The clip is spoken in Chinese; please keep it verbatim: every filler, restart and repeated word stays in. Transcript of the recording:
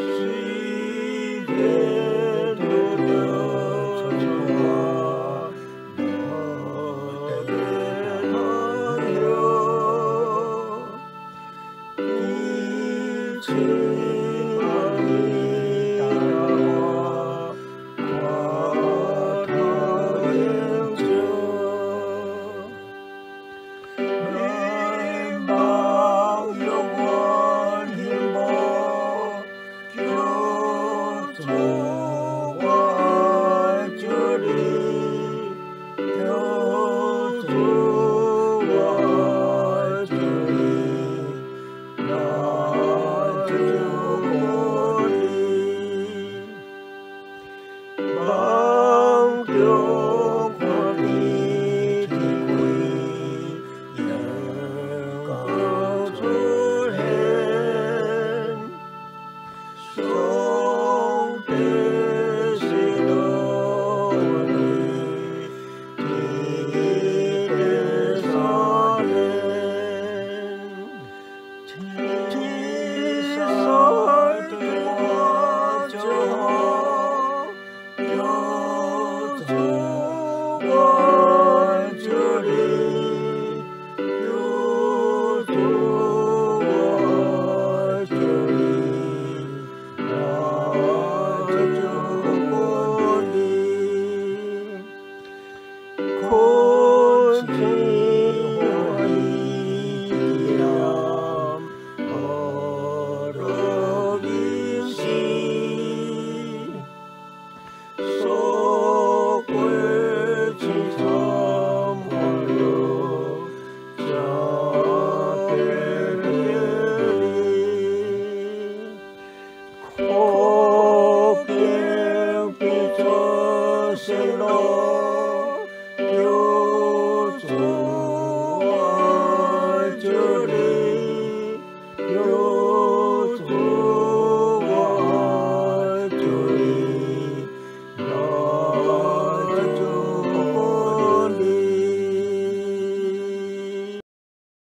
西边的春花，我的朋友，你去哪里呀？我讨厌着。联邦有关联邦，就从我这里，就从我这里，那就我里，帮助我你的归。高处人，送别西罗里，天上人，天上的我就又从我这里。又从我这里，那就我里，空气我一样，我的灵犀，所归去长河流。可别比这些路，又从我这里，又。